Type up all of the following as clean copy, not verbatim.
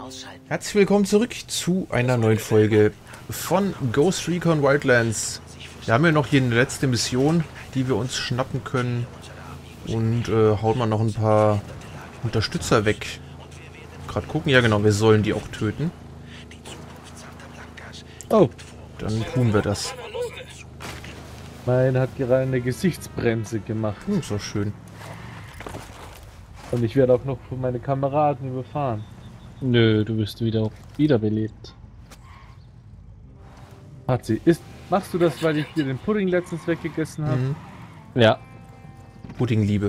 Herzlich willkommen zurück zu einer neuen Folge von Ghost Recon Wildlands. Wir haben ja noch hier eine letzte Mission, die wir uns schnappen können. Und hauen wir noch ein paar Unterstützer weg. Gerade gucken, ja genau, wir sollen die auch töten. Oh, dann tun wir das. Mein hat gerade eine Gesichtsbremse gemacht. So schön. Und ich werde auch noch von meinen Kameraden überfahren. Nö, du bist wiederbelebt. Patzi, machst du das, weil ich dir den Pudding letztens weggegessen habe? Mhm. Ja. Puddingliebe.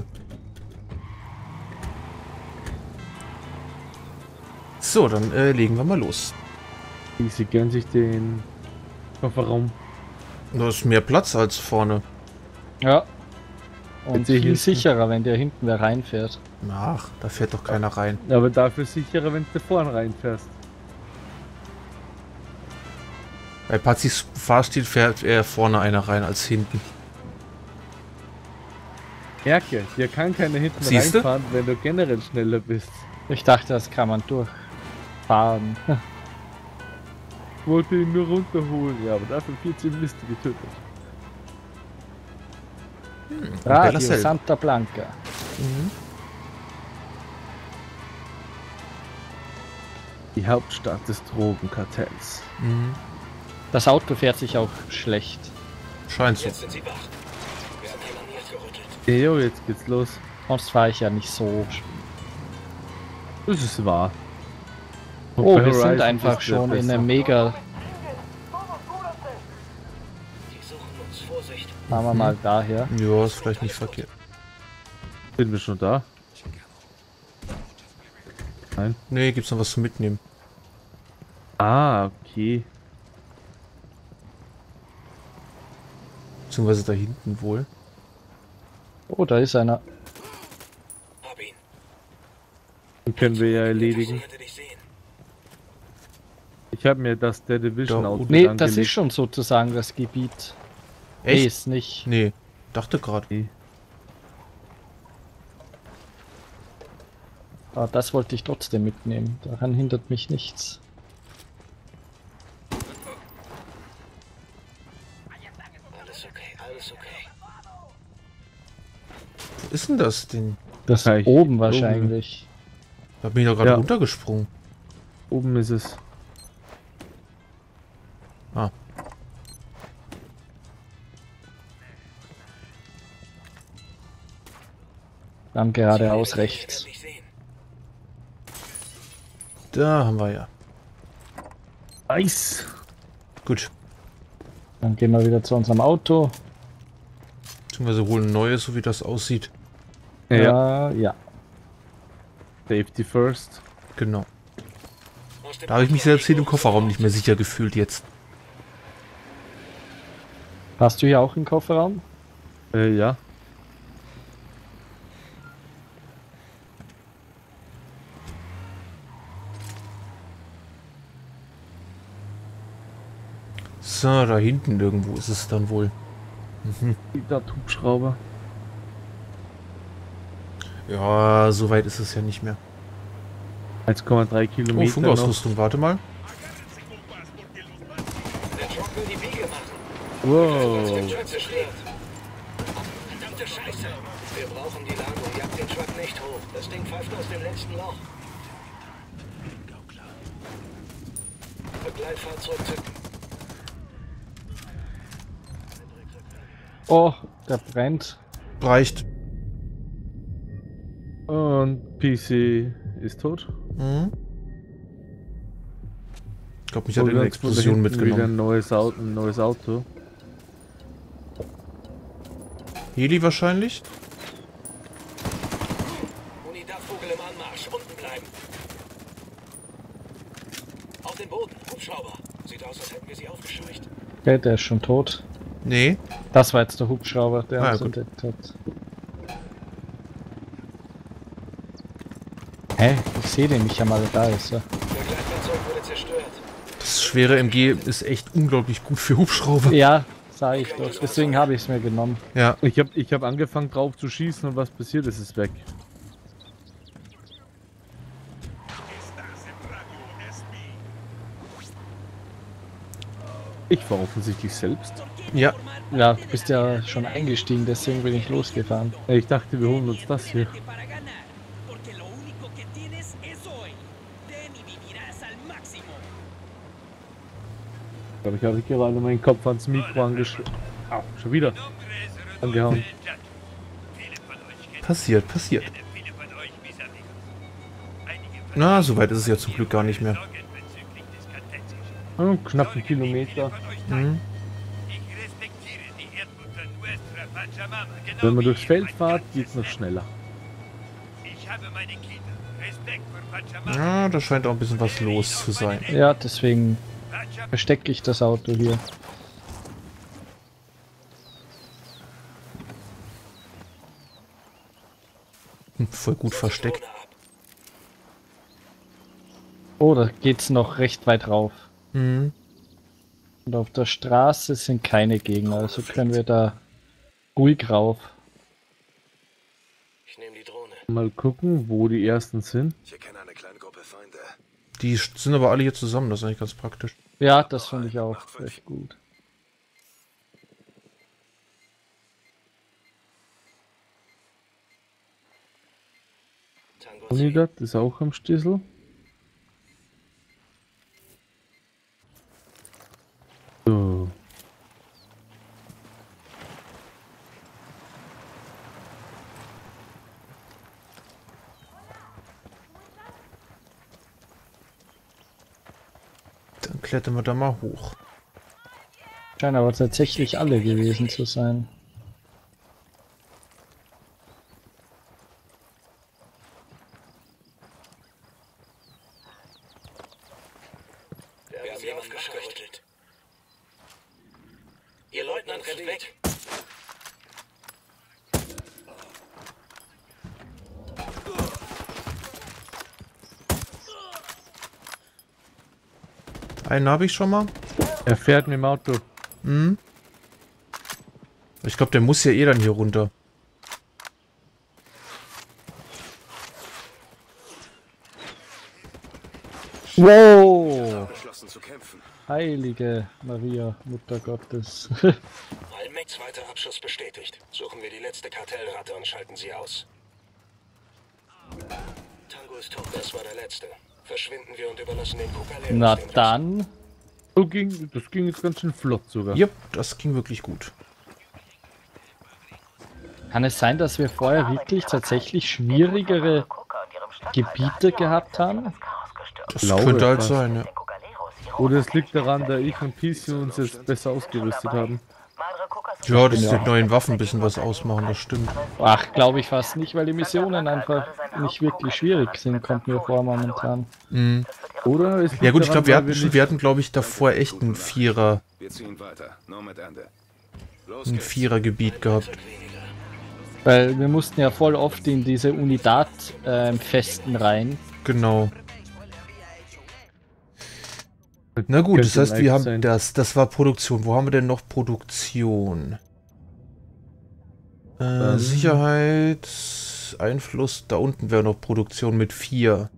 So, dann legen wir mal los. Sie gönnen sich den Kofferraum. Da ist mehr Platz als vorne. Ja. Und Jetzt sehe ich viel hinten. sicherer, wenn der hinten wer reinfährt. Ach, da fährt doch keiner rein. Aber dafür sicherer, wenn du vorne reinfährst. Bei Pazis Fahrstil fährt eher vorne einer rein als hinten. Merke, hier kann keiner hinten Siehste? reinfahren, wenn du generell schneller bist. Ich dachte, das kann man durchfahren. Ich wollte ihn nur runterholen, ja, aber dafür 14 Miste getötet. Radio Bella Cell. Santa Blanca. Mhm. Die Hauptstadt des Drogenkartells. Mhm. Das Auto fährt sich auch schlecht. Scheint so. Jetzt sind sie wach. Wir haben jemanden aufgerüttelt. Jo, jetzt geht's los. Sonst fahre ich ja nicht so. Das ist wahr. Oh, Bei wir sind Horizon einfach ist der schon in besser. einem mega. Die suchen uns. Vorsicht. Machen wir mal daher. Ja, ist vielleicht nicht verkehrt. Sind wir schon da? Nein. Nee, gibt's noch was zu mitnehmen. Ah, okay. Beziehungsweise da hinten wohl. Oh, da ist einer. Hab ihn. Den können wir ja erledigen. Ich hätte dich sehen. Ich habe mir das der Division Da Outfit unten. Nee, das angelegt. ist schon sozusagen das Gebiet. Nee, Echt? ist nicht. Nee, dachte gerade. Aber das wollte ich trotzdem mitnehmen. Daran hindert mich nichts. Alles okay, alles okay. Wo ist denn das Ding? Das Ja, ich- oben wahrscheinlich. Da bin ich doch gerade Ja. runtergesprungen. Oben ist es. Ah. Dann geradeaus rechts. Ich werde dich sehen. Da haben wir ja. Nice. Gut. Dann gehen wir wieder zu unserem Auto. Beziehungsweise holen ein neues, so wie das aussieht. Ja. Safety first. Genau. Aus dem Da habe ich mich selbst hier im Kofferraum nicht mehr sicher gefühlt jetzt. Hast du hier auch einen Kofferraum? Ja. So, da hinten irgendwo ist es dann wohl. Der Hubschrauber. Ja, so weit ist es ja nicht mehr. 1,3 Oh, Kilometer noch. Funkausrüstung, warte mal. Der Truck will die Biege machen. Wow. Der Truck zerstört. Verdammte Scheiße. Wir brauchen die Ladung. Jagt den Truck nicht hoch. Das Ding pfeift aus dem letzten Loch. Begleitfahrzeug zücken. Oh, der brennt. Reicht. Und PC ist tot. Mhm. Ich glaube, mich hat Holen eine wir uns von da Explosion hinten wieder mitgenommen. ein neues Auto. Heli wahrscheinlich? Unidad-Vogel im Anmarsch. Unten bleiben. Auf den Boden. Hubschrauber. Sieht aus, als hätten wir sie aufgescheucht. Okay, der ist schon tot. Nee. Das war jetzt der Hubschrauber, der Ah, uns gut. entdeckt hat. Hä? Ich sehe den nicht einmal, da ist er. Begleitfahrzeug wurde zerstört. Das schwere MG ist echt unglaublich gut für Hubschrauber. Ja, sag ich doch. Deswegen habe ich es mir genommen. Ja. Ich hab angefangen drauf zu schießen und was passiert ist, ist weg. Ich war offensichtlich selbst. Ja, Ja, du bist ja schon eingestiegen, deswegen bin ich losgefahren. Ich dachte, wir holen uns das hier. Ich glaube, ich habe gerade meinen Kopf ans Mikro angeschlagen. Au, schon wieder angehauen. passiert, passiert. Na, soweit ist es ja zum Glück gar nicht mehr. Knapp einen Kilometer. Mhm. Wenn man durchs Feld fährt, geht es noch schneller. Ja, da scheint auch ein bisschen was los zu sein. Ja, deswegen verstecke ich das Auto hier. Voll gut versteckt. Oh, da geht's noch recht weit rauf. Mhm. Und auf der Straße sind keine Gegner, also können wir da ruhig rauf. Ich nehme die Drohne. Mal gucken, wo die ersten sind. Ich erkenne eine kleine Gruppe Feinde. Die sind aber alle hier zusammen, das ist eigentlich ganz praktisch. Ja, das finde ich auch recht gut. Tango Unidad ist auch am Stissel. So. Dann klettern wir da mal hoch. Scheinen aber tatsächlich alle gewesen zu sein. Wir haben sie aufgerüttelt. Ihr Leutnant rennt weg. Einen habe ich schon mal. Er fährt mit dem Auto. Mhm. Ich glaube, der muss ja eh dann hier runter. Wow! Beschlossen zu kämpfen. Heilige Maria, Mutter Gottes. Almec, zweiter Abschuss bestätigt. Suchen wir die letzte Kartellratte und schalten sie aus. Tango ist tot. Das war der letzte. Verschwinden wir und überlassen den Kokaleros Na den Rest. dann. Das ging jetzt ganz schön flott sogar. Jupp, das ging wirklich gut. Kann es sein, dass wir vorher wirklich tatsächlich schwierigere Gebiete gehabt haben? Das Glaube könnte halt fast. sein, ja. Oder es liegt daran, da ich und PC uns jetzt besser ausgerüstet haben. Ja, das ist mit neuen Waffen ein bisschen was ausmachen, das stimmt. Ach, glaube ich fast nicht, weil die Missionen einfach nicht wirklich schwierig sind, kommt mir vor momentan. Mhm. Oder es Ja liegt gut, ich daran, glaube, weil nicht- wir hatten glaube ich davor echt ein Wir ziehen weiter. Nur mit Ende. Los geht's. Vierergebiet gehabt. Weil wir mussten ja voll oft in diese Unidad-Festen rein. Genau. Na gut, das Könnte heißt, wir leicht haben sein. das war Produktion. Wo haben wir denn noch Produktion? Sicherheit, Einfluss, da unten wäre noch Produktion mit 4.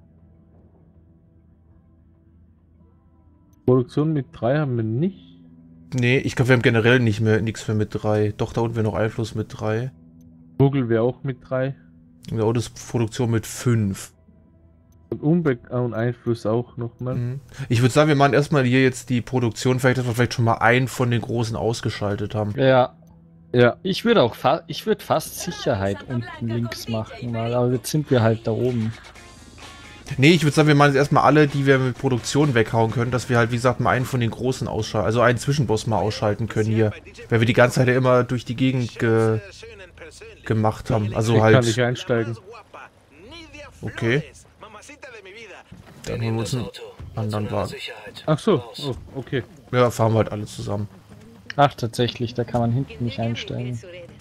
Produktion mit 3 haben wir nicht. Nee, ich glaube, wir haben generell nicht mehr nichts mehr mit 3. Doch, da unten wäre noch Einfluss mit 3. Google wäre auch mit 3. Und da unten ist Produktion mit 5. Und Einfluss auch nochmal. Mhm. Ich würde sagen, wir machen erstmal hier jetzt die Produktion, vielleicht, dass wir vielleicht schon mal einen von den großen ausgeschaltet haben. Ja, Ja, ich würde auch fast Sicherheit unten links machen, mal, aber jetzt sind wir halt da oben. Nee, ich würde sagen, wir machen jetzt erstmal alle, die wir mit Produktion weghauen können, dass wir halt, wie gesagt, mal einen von den großen ausschalten, also einen Zwischenboss mal ausschalten können hier. Weil wir die ganze Zeit ja immer durch die Gegend gemacht haben. Also ich halt. kann nicht einsteigen. Okay. Dann holen wir uns einen Auto. anderen Wagen. Sicherheit. Ach so, Raus. oh, okay. Ja, fahren wir halt alle zusammen. Ach, tatsächlich, da kann man hinten nicht einsteigen.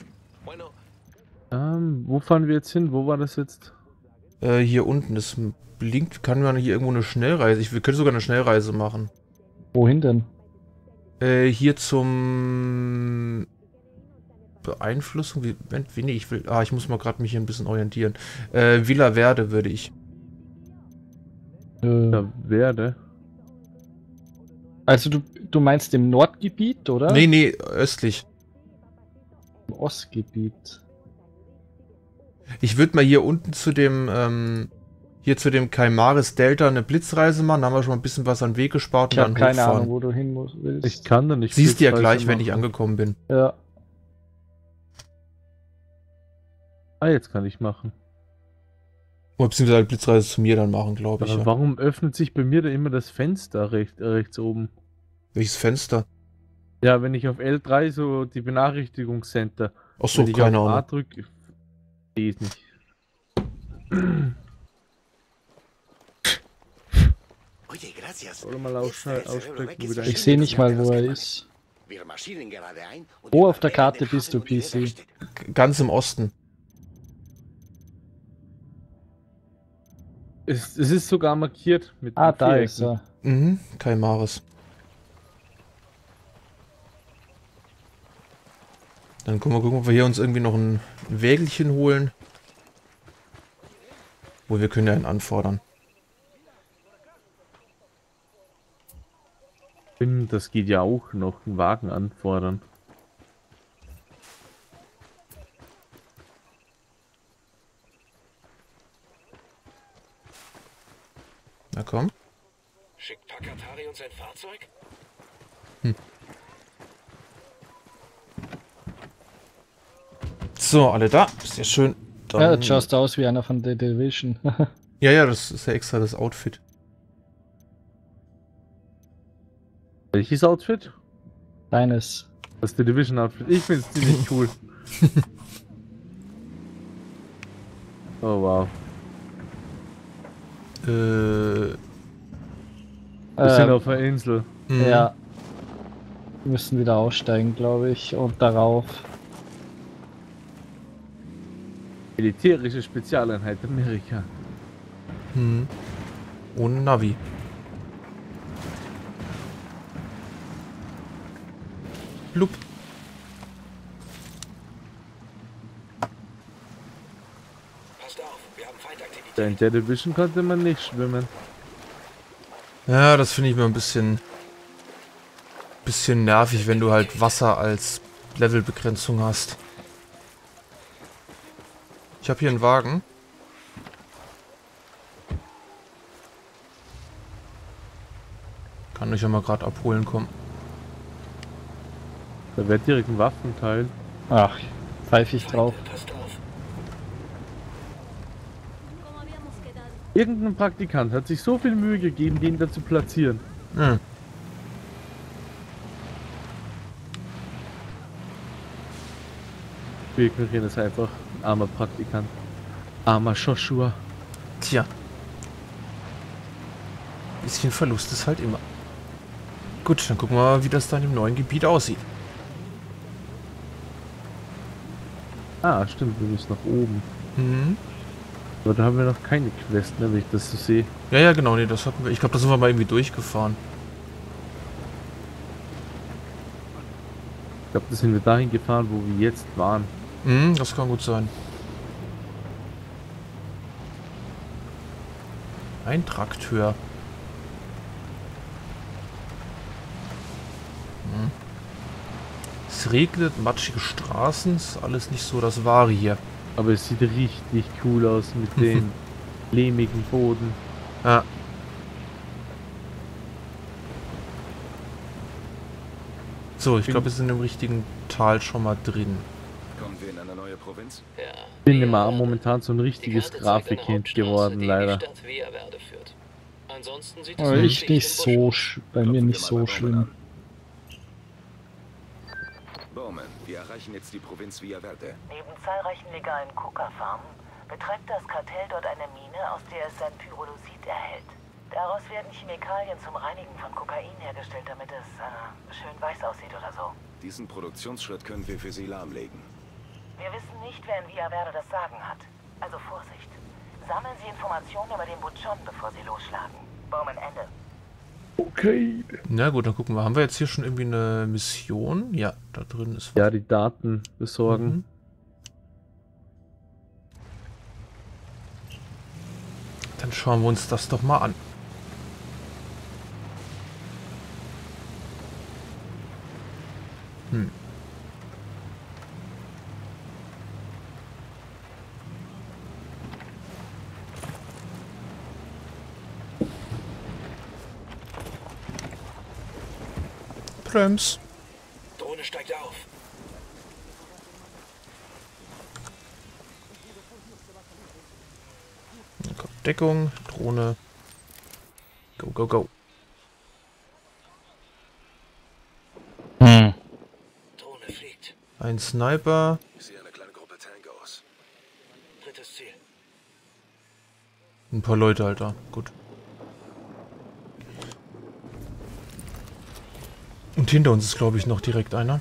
Wo fahren wir jetzt hin? Wo war das jetzt? Hier unten, das blinkt, kann man hier irgendwo eine Schnellreise. Wir können sogar eine Schnellreise machen. Wohin denn? Hier zum Beeinflussung, wie nee, ich will, ich muss mal gerade mich hier ein bisschen orientieren. Villa Verde würde ich. Da werde. Also du Du meinst im Nordgebiet, oder? Nee, nee, östlich. Im Ostgebiet. Ich würde mal hier unten zu dem, hier zu dem Kaimaris Delta eine Blitzreise machen. Da haben wir schon mal ein bisschen was an Weg gespart Ich und habe dann keine hochfahren. Ahnung, wo du hin willst. Ich kann da nicht. Siehst du ja Blitzreise gleich, wenn ich machen. angekommen bin. Ja. Ah, jetzt kann ich machen. Oder beziehungsweise halt Blitzreise zu mir dann machen, glaube ich. Aber Ja. warum öffnet sich bei mir da immer das Fenster rechts oben? Welches Fenster? Ja, wenn ich auf L3 so die Benachrichtigungscenter. Ach so, Wenn ich keine auf A Ahnung. drücke, sehe ich nicht. Oye, gracias. Oder mal ausstrecken wieder. Ich sehe nicht mal, wo er ist. Wir marschieren gerade ein und Wo auf der überqueren Karte den bist du, Hafen und die PC? Werkstätte. Ganz im Osten. Es ist sogar markiert mit Ah, den da Vierecken. ist er. Mhm, Kaimaris. Dann gucken wir, ob wir hier uns irgendwie noch ein Wägelchen holen. Wo wir können ja einen anfordern. Das geht ja auch noch, einen Wagen anfordern. Na komm. Schickt Pakatari uns ein Fahrzeug? So, alle da. Sehr schön. Dann, Ja, jetzt schaust du aus wie einer von The Division. ja, das ist ja extra das Outfit. Welches Outfit? Deines. Das ist der Division Outfit. Ich finde es ziemlich cool. Oh wow. Äh, Wir sind auf der Insel. Ja. Wir müssen wieder aussteigen, glaube ich. Und darauf. Militärische Spezialeinheit Amerika. Mhm. Ohne Navi. Blub. Passt auf, wir haben Feindaktivität. In der Division konnte man nicht schwimmen. Ja, das finde ich mir ein bisschen nervig, wenn du halt Wasser als Levelbegrenzung hast. Ich habe hier einen Wagen. Kann ich ja mal gerade abholen kommen. Da wird direkt ein Waffenteil. Ach, pfeife ich drauf. Passt auf. Irgendein Praktikant hat sich so viel Mühe gegeben, den da zu platzieren. Hm. Wir ignorieren es einfach. Armer Praktikant. Armer Joshua. Tja. Bisschen Verlust ist halt immer. Gut, dann gucken wir mal, wie das dann im neuen Gebiet aussieht. Ah, stimmt, wir müssen nach oben. Mhm. Aber da haben wir noch keine Quest, ne, wenn ich das so sehe. Ja, ja, genau, nee, das hatten wir. Ich glaube, da sind wir mal irgendwie durchgefahren. Ich glaube, da sind wir dahin gefahren, wo wir jetzt waren. Mhm, das kann gut sein. Ein Trakteur. Es regnet, matschige Straßen, ist alles nicht so das Wahre hier. Aber es sieht richtig cool aus mit dem lehmigen Boden. Ja. So, ich glaube, wir sind im richtigen Tal schon mal drin. Kommen wir in eine neue Provinz? Ja. Ich bin immer momentan so ein richtiges Grafikkind geworden, leider. Ansonsten sieht Aber ich nicht so, bei mir nicht so schlimm. Bowman, wir erreichen jetzt die Provinz Villa Verde. Neben zahlreichen legalen Coca-Farmen betreibt das Kartell dort eine Mine, aus der es sein Pyrolusid erhält. Daraus werden Chemikalien zum Reinigen von Kokain hergestellt, damit es schön weiß aussieht oder so. Diesen Produktionsschritt können wir für Sie lahmlegen. Wir wissen nicht, wer in Villa Verde das Sagen hat. Also Vorsicht. Sammeln Sie Informationen über den Butchon, bevor Sie losschlagen. Bowman, Ende. Okay. Na gut, dann gucken wir. Haben wir jetzt hier schon irgendwie eine Mission? Ja, da drin ist was. Ja, die Daten besorgen. Mhm. Dann schauen wir uns das doch mal an. Brems. Drohne steigt auf. Dann kommt Deckung, Drohne. Go, go, go. Hm. Drohne fliegt. Ein Sniper. Ich sehe eine kleine Gruppe Tangos. Drittes Ziel. Ein paar Leute, Alter. Gut. Und hinter uns ist, glaube ich, noch direkt einer.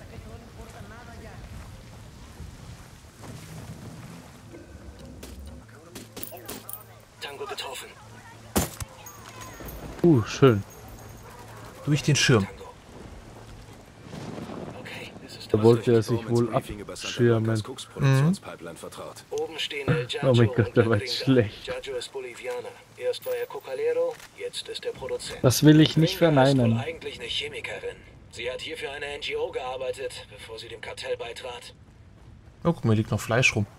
Tango getroffen. Schön. Durch den Schirm. Tango. Okay, es ist Da wollte er sich Bowmans wohl Briefing über Santa abschirmen. Blancas Koksproduktionspipeline vertraut. Oben stehen El Giaggio Oh mein und Gott, der war Gringa. jetzt schlecht. Giaggio ist Bolivianer. Erst war er Cocalero, jetzt ist er Produzent. Das will ich nicht Gringa ist wohl verneinen. eigentlich eine Chemikerin. Sie hat hier für eine NGO gearbeitet, bevor sie dem Kartell beitrat. Oh, guck mal, hier liegt noch Fleisch rum.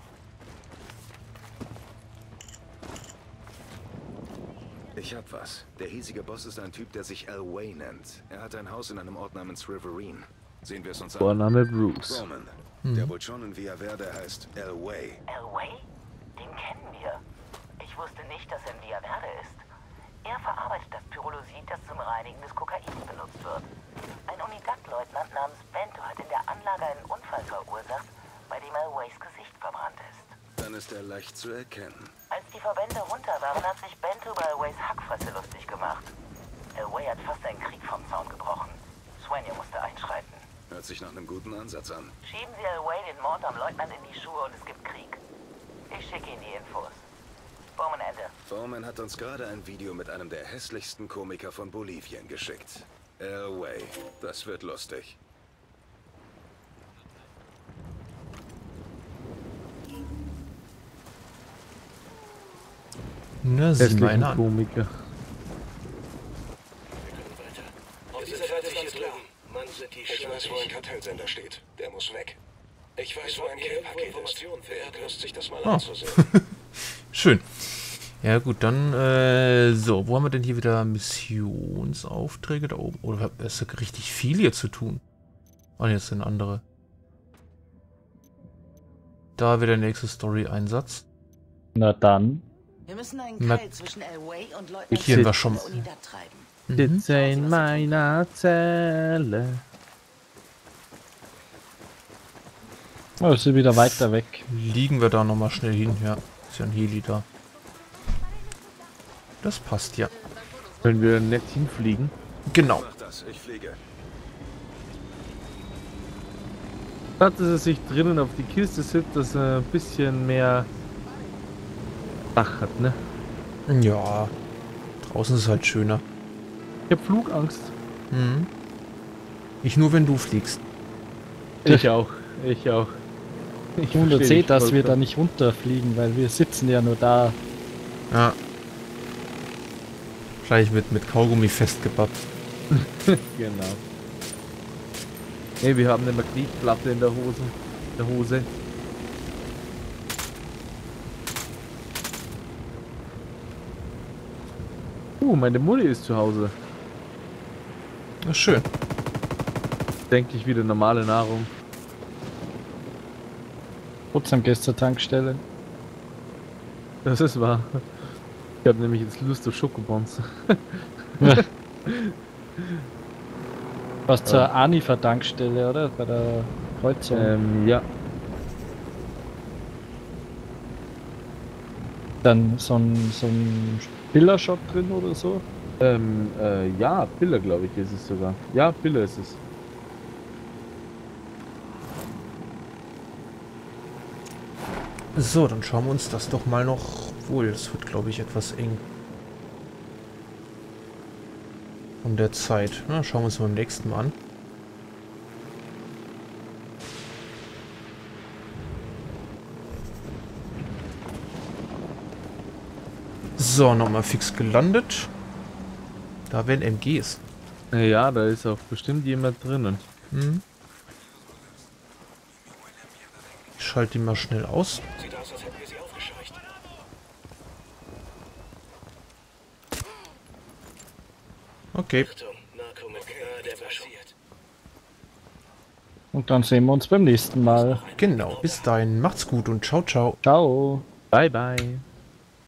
Ich hab was. Der hiesige Boss ist ein Typ, der sich Elway nennt. Er hat ein Haus in einem Ort namens Riverine. Sehen wir es uns an. Vorname Bruce. Bowman. Der wohl schon in Villa Verde heißt Elway. Elway? Den kennen wir. Ich wusste nicht, dass er in Villa Verde ist. Er verarbeitet das Pyrolusid, das zum Reinigen des Kokains benutzt wird. Ein Unidat-Leutnant namens Bento hat in der Anlage einen Unfall verursacht, bei dem Elways Gesicht verbrannt ist. Dann ist er leicht zu erkennen. Als die Verbände runter waren, hat sich Bento über Elways Hackfresse lustig gemacht. Elway hat fast einen Krieg vom Zaun gebrochen. Sueño musste einschreiten. Hört sich nach einem guten Ansatz an. Schieben Sie Elway den Mord am Leutnant in die Schuhe und es gibt Krieg. Ich schicke Ihnen die Infos. Bowman Ende. Bowman hat uns gerade ein Video mit einem der hässlichsten Komiker von Bolivien geschickt. Elway. Das wird lustig. Na, sieh mal einer Hässlichen an. Komiker. Wir können weiter. Auf dieser Seite ist alles klar. Mann, sind die Ich weiß, wo ein Kartellsender steht. Der muss weg. Ich weiß, wo ein Care-Paket ist. Wer hat Lust, sich das mal anzusehen? Schön. Ja gut, dann, so, wo haben wir denn hier wieder Missionsaufträge da oben? Oder ist da richtig viel hier zu tun? Ah, jetzt sind andere. Da wieder der nächste Story-Einsatz. Na dann. Wir müssen einen Na- Keil zwischen Elway und Leutnant Hier war Smith schon- der Unidad treiben. Sitze in meiner Zelle. Oh, ist sie wieder weiter weg. Liegen wir da nochmal schnell hin. Ja, ist ja ein Heli da. Das passt ja. Können wir nett hinfliegen? Genau. Mach das, ich fliege. Statt dass er sich drinnen auf die Kiste sitzt, dass er ein bisschen mehr Dach hat, ne? Ja. Draußen ist es halt schöner. Ich hab Flugangst. Mhm. Nicht nur, wenn du fliegst. Ich auch. Ich auch. Ich Wundert versteh sie, dich dass wir da vollkommen. nicht runterfliegen, weil wir sitzen ja nur da. Ja. Wahrscheinlich mit Kaugummi festgebappt. Genau. Ne, wir haben eine Magnetplatte in der Hose. Meine Mutti ist zu Hause. Na schön. Denke ich wieder normale Nahrung. Trotzdem gehst zur Tankstelle. Das ist wahr. Ich habe nämlich jetzt Lust auf Schokobons. Was zur Anifa-Tankstelle, oder? Bei der Kreuzung. Ja. Dann so ein Spiller-Shop drin oder so. Ja, Pille glaube ich ist es sogar. Ja, Pille ist es. So, dann schauen wir uns das doch mal noch... Wohl, es wird, glaube ich, etwas eng. Von der Zeit. Na, schauen wir uns beim nächsten Mal an. So, nochmal fix gelandet. Da werden MGs. Ja, da ist auch bestimmt jemand drinnen. Hm. schalte die mal schnell aus. Sieht aus, als hätten wir sie aufgescheucht. Okay. Achtung, Narco mit der war schon. Und dann sehen wir uns beim nächsten Mal. Genau, bis dahin. Macht's gut und ciao, ciao. Ciao. Bye, bye.